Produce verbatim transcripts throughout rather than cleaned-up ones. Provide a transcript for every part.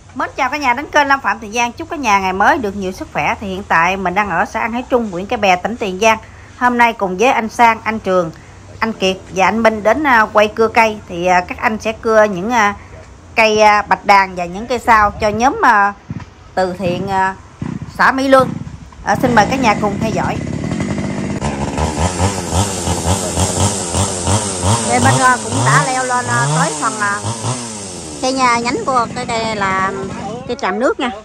Mến chào cả nhà đến kênh Lam Phạm Tiền Giang. Chúc cả nhà ngày mới được nhiều sức khỏe. Thì hiện tại mình đang ở xã An Hải Trung, huyện Cái Bè, tỉnh Tiền Giang. Hôm nay cùng với anh Sang, anh Trường, anh Kiệt và anh Minh đến quay cưa cây. Thì các anh sẽ cưa những cây bạch đàn và những cây sao cho nhóm từ thiện xã Mỹ Lương. À, xin mời cả nhà cùng theo dõi. Đây bên cũng đã leo lên tới phần cây nhà nhánh của cây đây là cây tràm nước nha.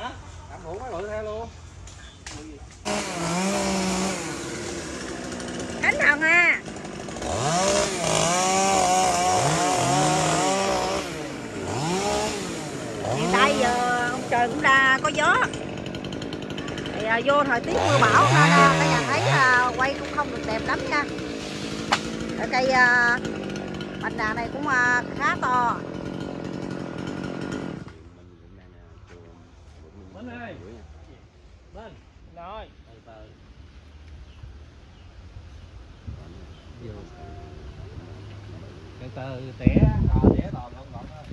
Khánh Thần à. Hiện tại giờ ông trời cũng đã có gió. Thì à, vô thời tiết mưa bão nên à, cả nhà thấy à, quay cũng không được đẹp lắm nha. Ở cây à, bạch đàn này cũng à, khá to. Bên ơi. Bên. Rồi. Từ từ tỉa, cò tỉa toàn không còn thôi.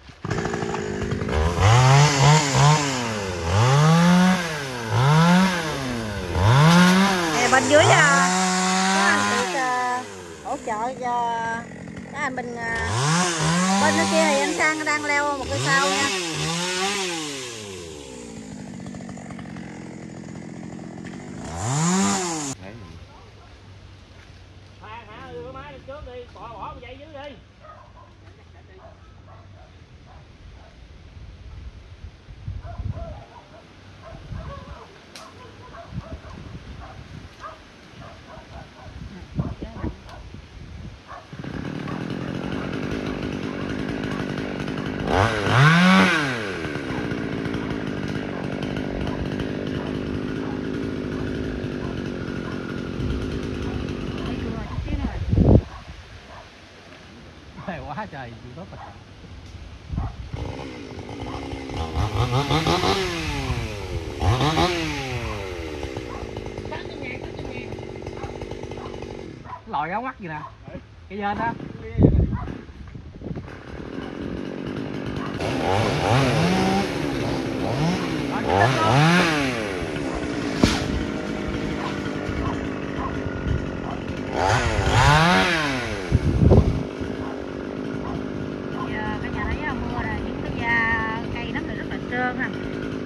Bên dưới có anh Kiệt hỗ trợ cho các anh bên bên kia thì anh Sang đang leo một cây sao nha. Quá trời tốt rồi. Lòi áo mắt gì nè, cái dên đó. Trơn ha.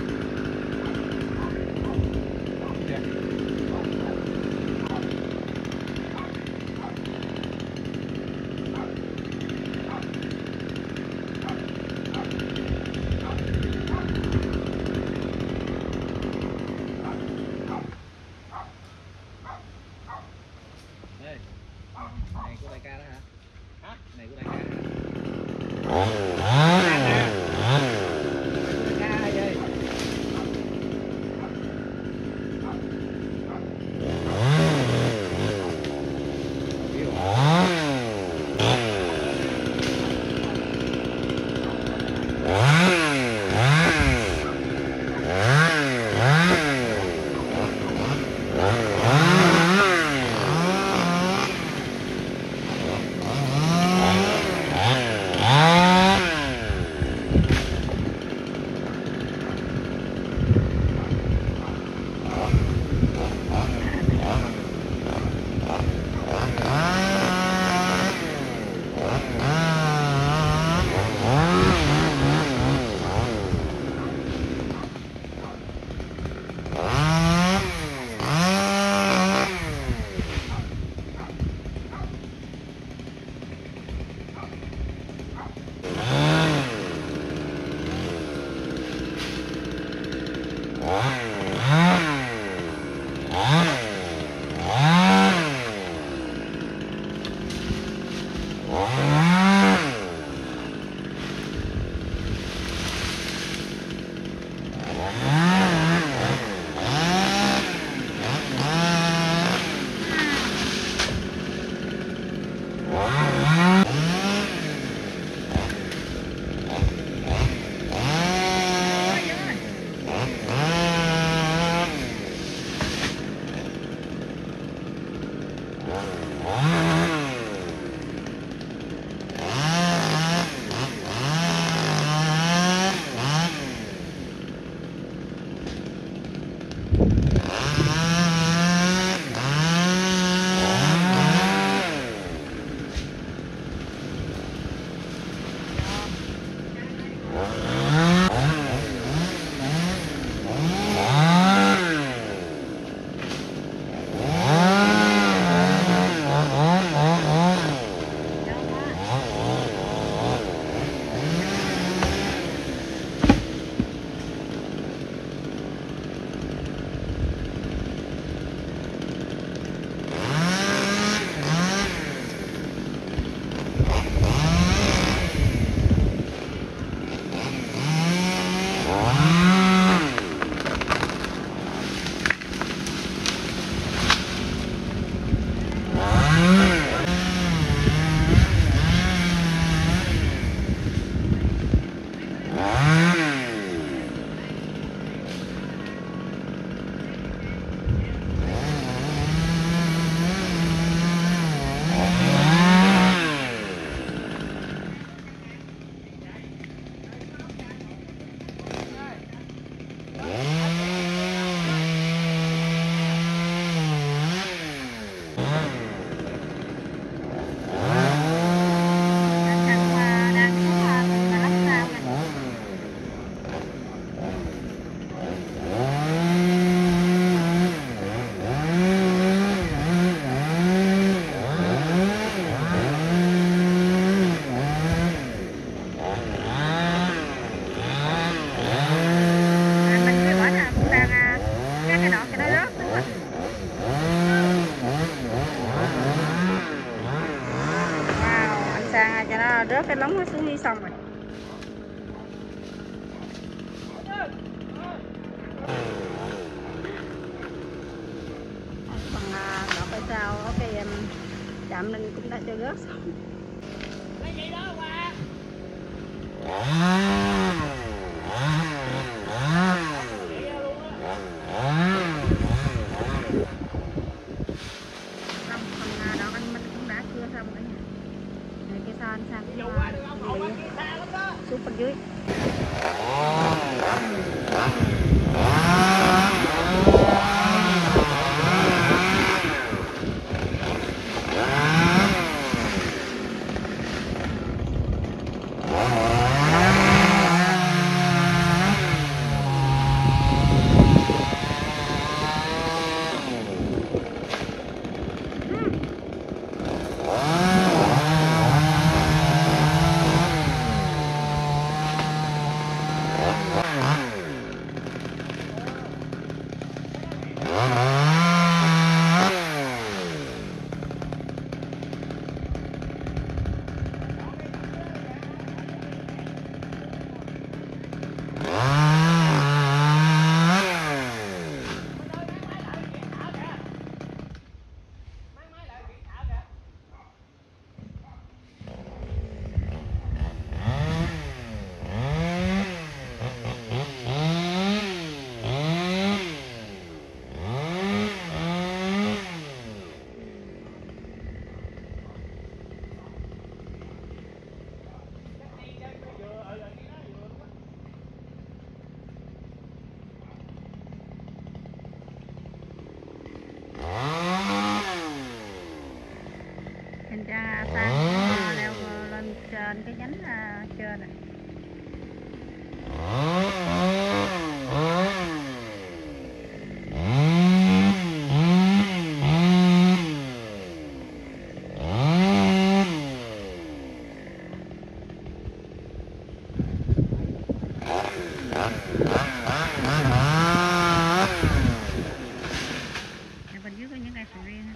Đây. Này của đại ca đó hả? Hả? Này của đại ca. cái lóng nó xuống đi xong rồi. Phần đọt tại sao cái em Trạm Ninh cũng đã cho rớt xong. Cái gì đó qua. Anh sang xuống bên dưới. Thành ra sang leo lên trên cái nhánh trên này. Bên dưới có những cây sầu riêng.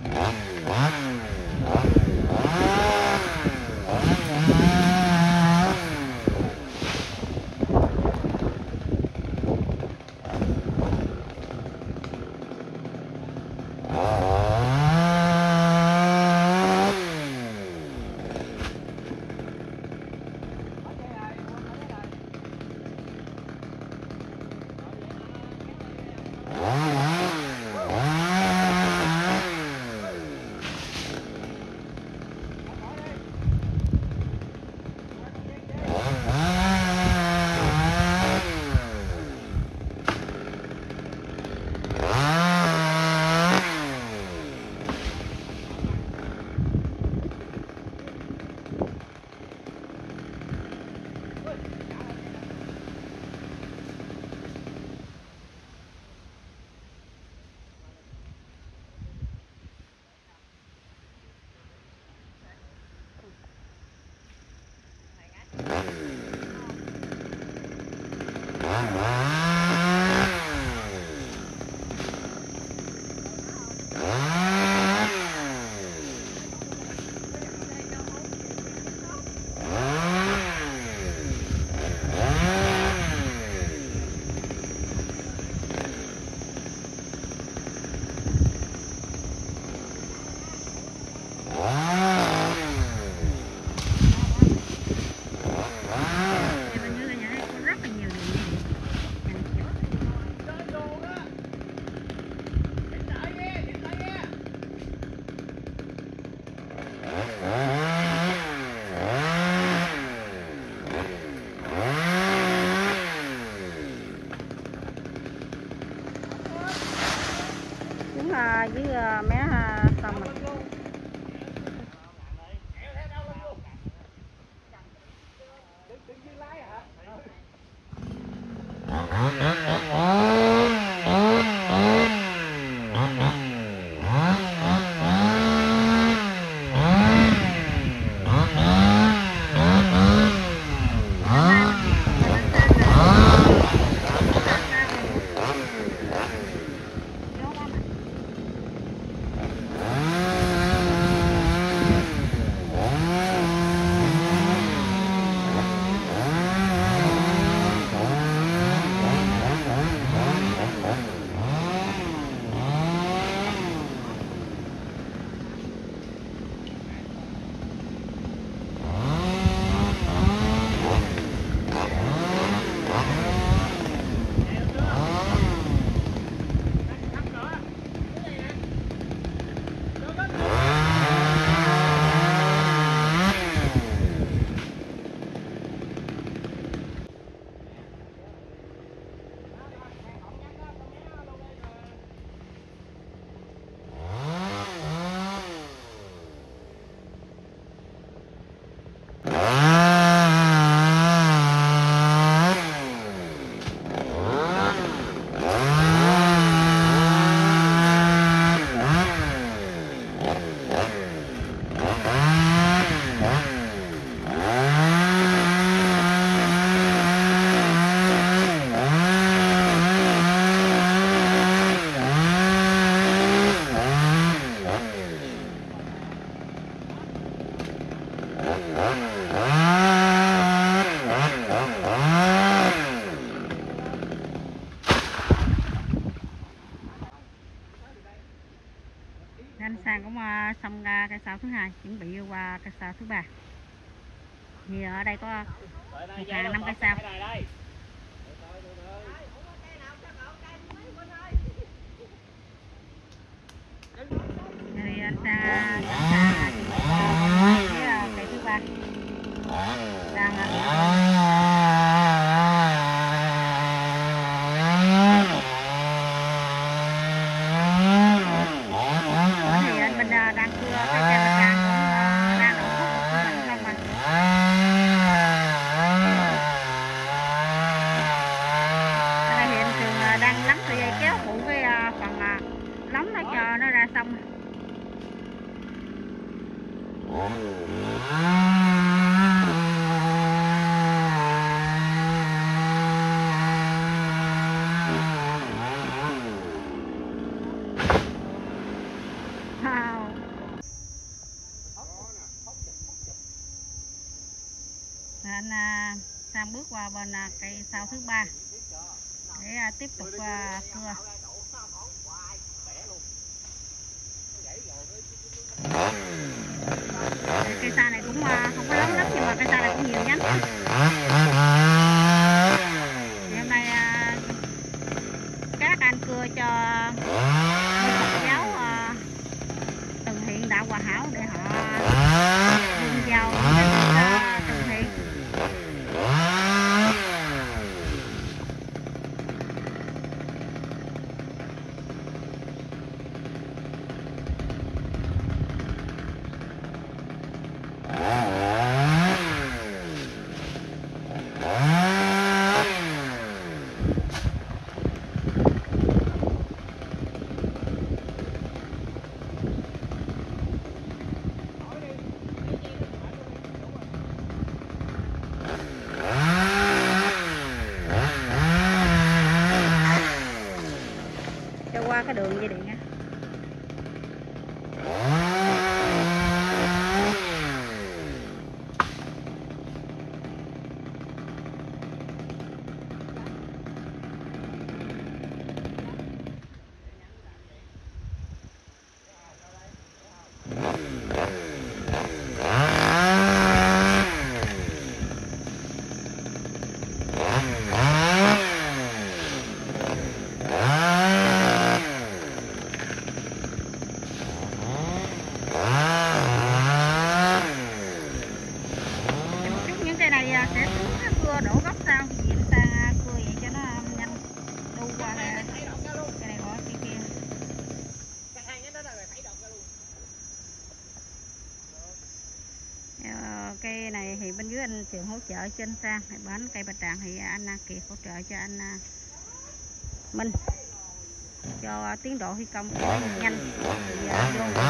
Đúng là với mé xong rồi. xong ra cây sao thứ hai, chuẩn bị qua cây sao thứ ba. Thì ở đây có một hàng năm cây sao. Thì anh ta cây thứ ba đang thì anh mình đang cưa cái cây bạch đàn cũng đang đậu khúc mình không mà. Ở đây thì anh Trường đang nắm sợi dây kéo phụ cái phần lóng nó cho nó ra xong. Wow. Anh sang bước qua bên cây sao thứ ba để tiếp tục cưa. Cây sa này cũng không có lớn lắm nhưng mà cây sa này cũng nhiều nhánh. Thì hôm nay các anh cưa cho Phật giáo từ thiện đạo Hòa Hảo để họ vươn vào những cái từ thiện. Qua cái đường dây điện nha. Sẽ cưa đổ gốc sao thì người ta cưa vậy cho nó nhanh đu qua cái này bỏ kia kia. Cây này thì bên dưới anh Trường hỗ trợ cho anh Sang, bán cây bạch đàn thì anh Kiệt hỗ trợ cho anh Minh cho tiến độ thi công nhanh thì vô.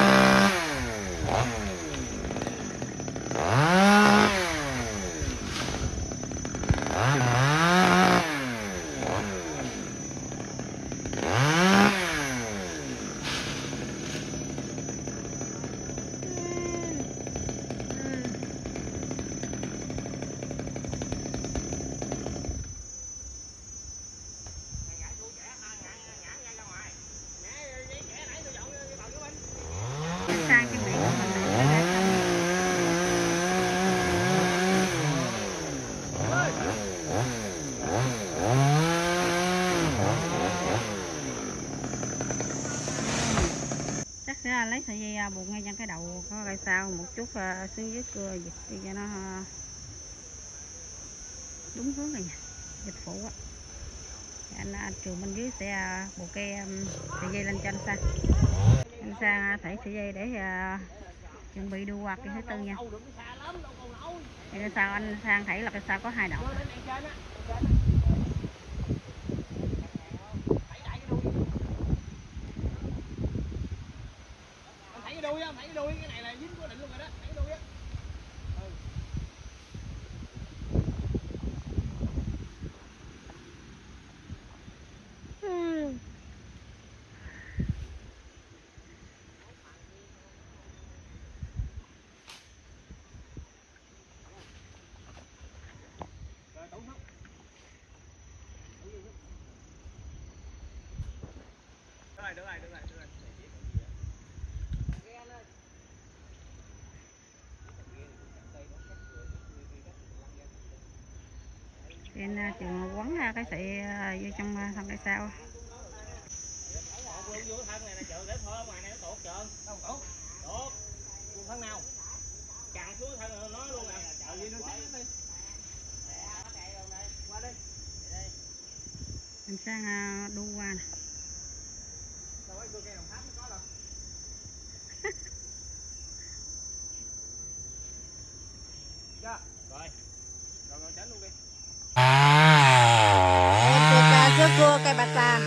Sang cái miệng của mình này chắc sẽ lấy sợi dây buộc ngay trên cái đầu có cây sao một chút xuống dưới cưa giật đi cho nó đúng hướng này, dịch phụ á. Anh, anh Trường bên dưới sẽ buộc cây sợi dây lên cho anh Sang. Anh Sang thảy sợi dây để uh, chuẩn bị đu qua cây thứ tư nha. Thì cái sao anh Sang thảy là cái sao có hai đầu. Thảy cái đuôi á, thảy cái đuôi, cái này là dính cố định luôn rồi đó, thảy cái đuôi á. Ừ. Được rồi, được rồi, được rồi, được rồi. Nên trường quấn cái sợi vô trong thân cây sao. Luôn vô thân này là chợ để thôi, ngoài này nó tuột chợ. Đâu tuột. Tuột. Luôn thân nào. Chặn xuống thân nó luôn nè. Chợ gì nó xíu đi. Qua đi. Anh sang đu qua nè. Đâu ấy, cây Đồng Tháp nó có đâu. Chưa? Rồi. Rồi rồi tránh luôn đi. Em cưa cưa cây bạch lan.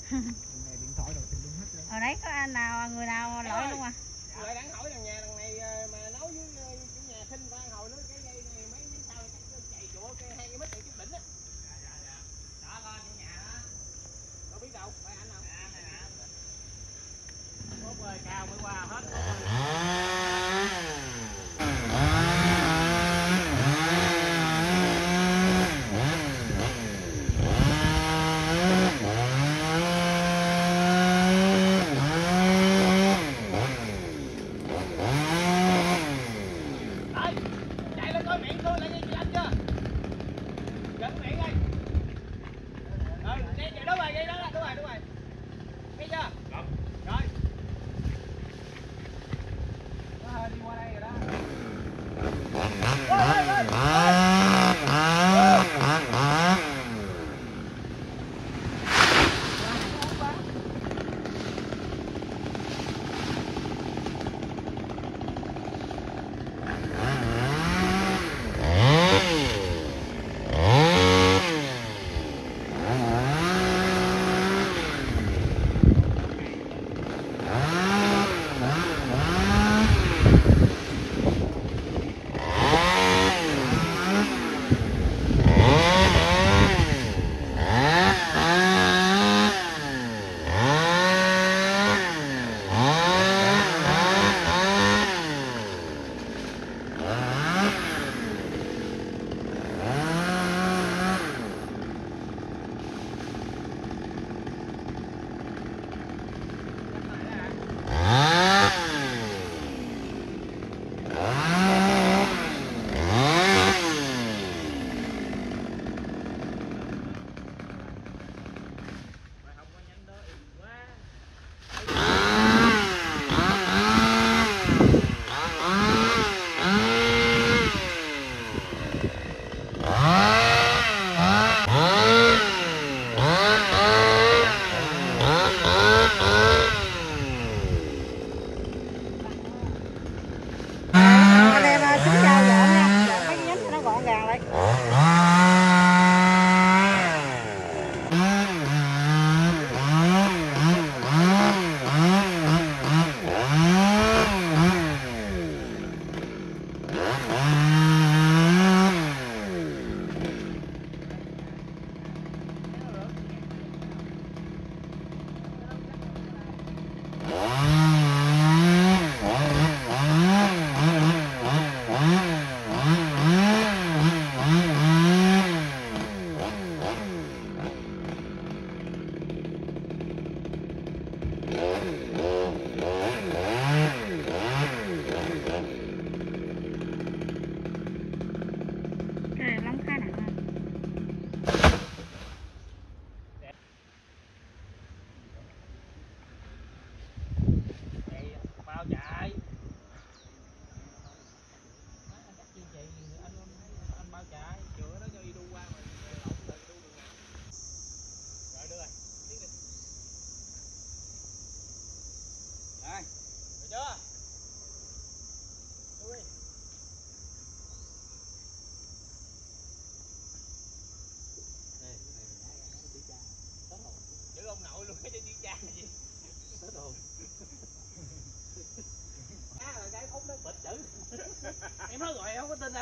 Điện thoại rồi tìm luôn hết rồi. Ở đấy có anh nào người nào lỗi luôn à? Lại đang hỏi thằng nhà thằng này mà nói với chủ nhà xin ban hồi nó cái dây này mấy tháng sau chắc nó chạy chỗ cái hai cái mít này chút đỉnh á. Dạ dạ dạ. Đó con chủ nhà đó. Đâu biết đâu, phải anh đâu. Dạ này nè. Có bơi cao mới qua hết. Em nói rồi em không có tin anh.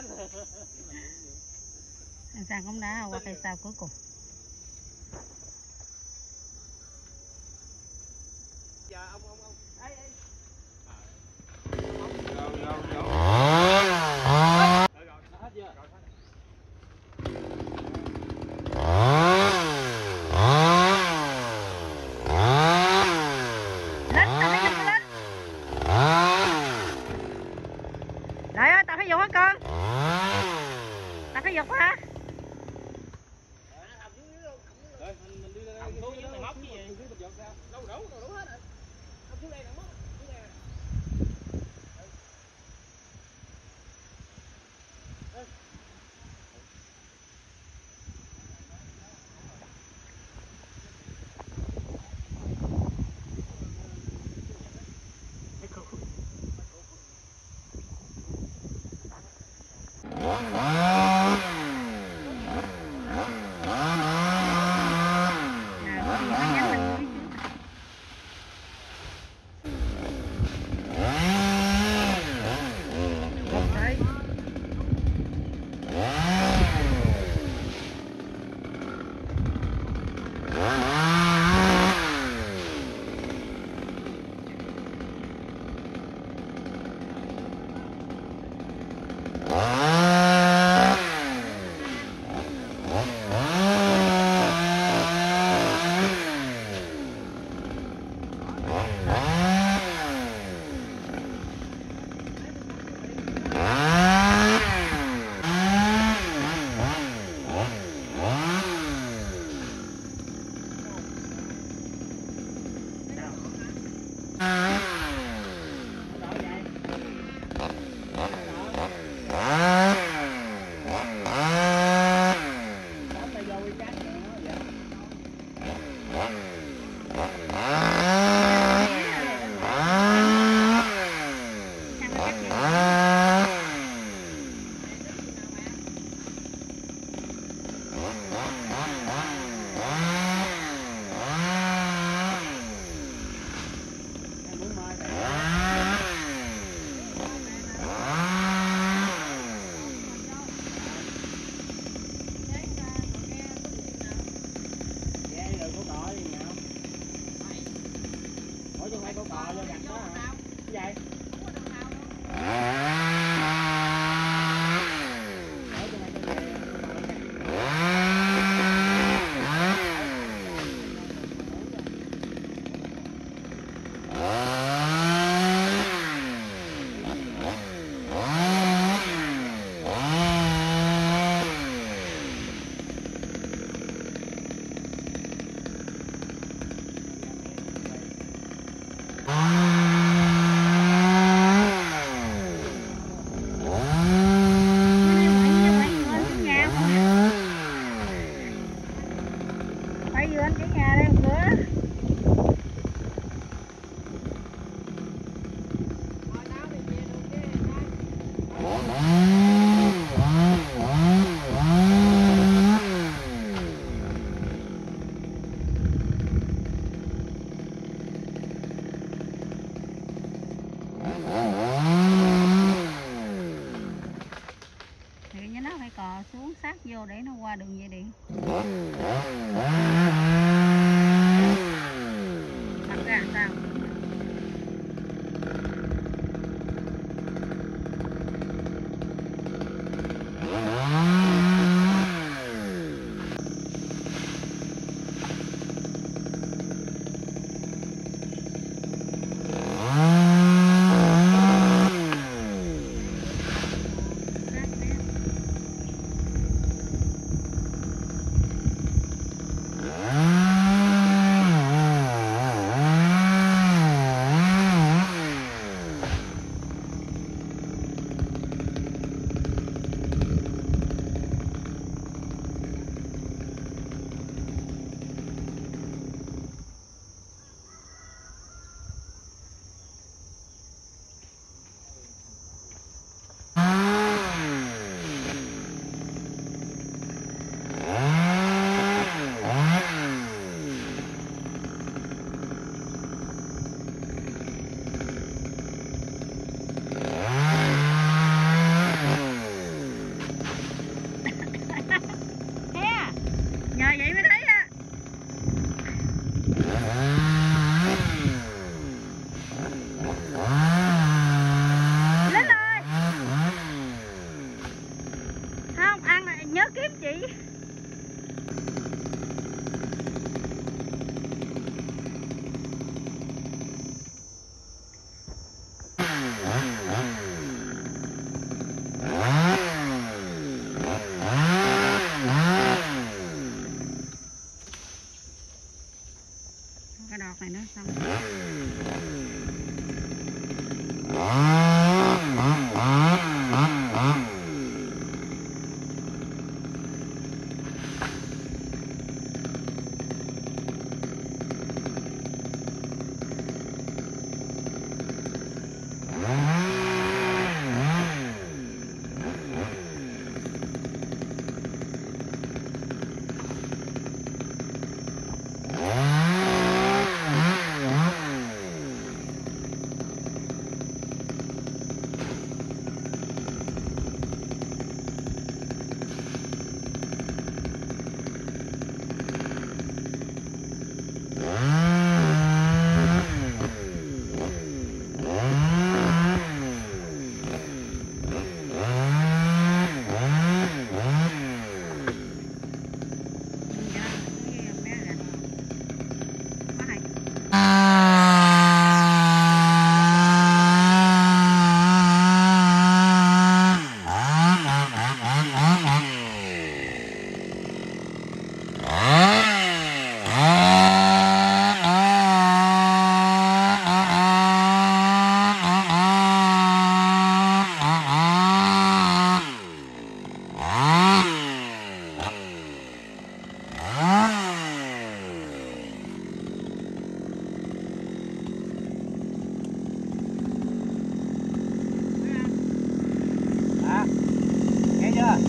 Anh Sang cũng đã qua cây sau cuối cùng. Giờ ông ông ông. Ê ê. Rồi rồi rồi. Rồi rồi, nó hết chưa? Rồi hết. Lên, tao phải dùng lên. Lại ơi, tao phải dùng hả con? Tao phải dùng hả? Đâu đủ, đâu đủ hết rồi. Ông xuống đây nè móc. Xuống đây nè. Nào, có gì nó nhắn mình đây vừa anh chỉ nhà đây một bữa. Thì nó phải cò xuống sát vô để nó qua đường dây điện. Đặt ra làm sao? Nhờ vậy mới thấy á. Lên rồi. Không ăn nhớ kiếm chị. Cái đọt này nó xong. Nghe chưa?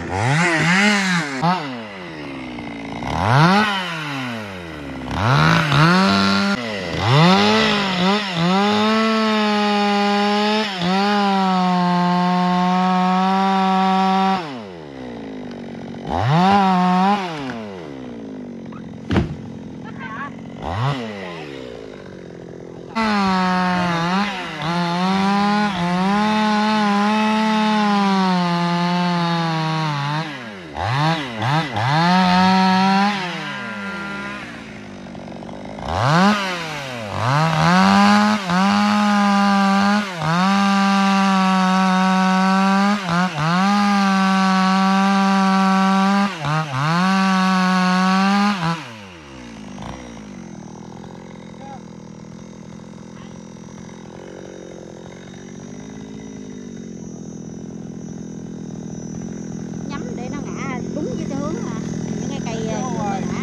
Nhắm để nó ngã đúng với cái hướng mà những cái cây ngã.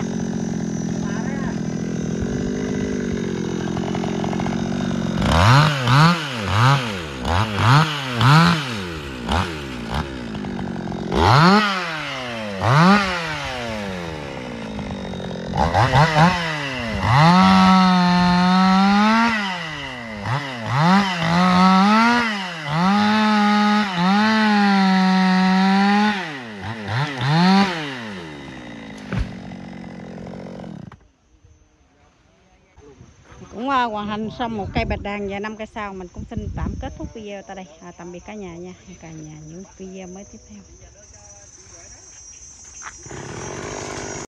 Cũng uh, hoàn thành xong một cây bạch đàn và năm cây sau. Mình cũng xin tạm kết thúc video tại đây. À, tạm biệt cả nhà nha. Cả nhà những video mới tiếp theo.